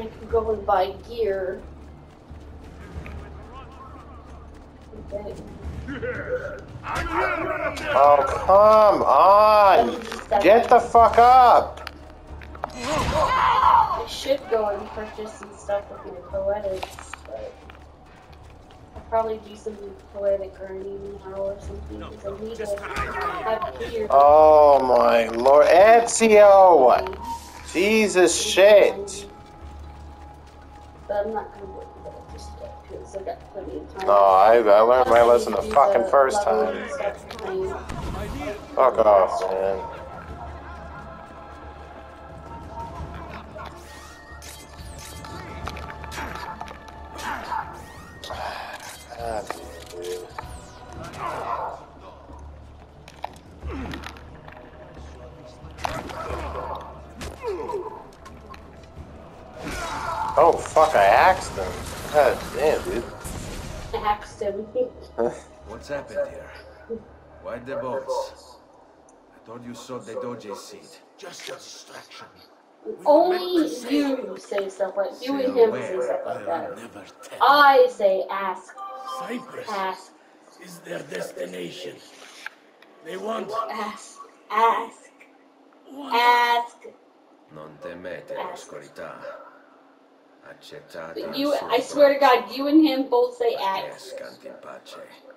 I can go and buy gear. Okay. Oh, come on! Get the fuck up! I should go and purchase some stuff with my poetics, but I'll probably do some poetic grinding now or something because I need to have gear. Oh my lord, Ezio! Jesus shit! But I'm not gonna worry about it just yet because I got plenty of time. No, I learned my lesson the fucking first time. Fuck off, man. God, dude. Oh fuck, I axed him. God damn, dude. I axed him. What's happened here? Why the boats? I thought you sowed the Doge's seed. Just a distraction. Only you say stuff like you and him say stuff like that. Never tell. I say ask. Cyprus Ask. is their destination. They want. Ask. Ask. Ask. Non temete l'oscurità. Accettate But il you, suo I swear to God, you and him both say ask. Escant in pace.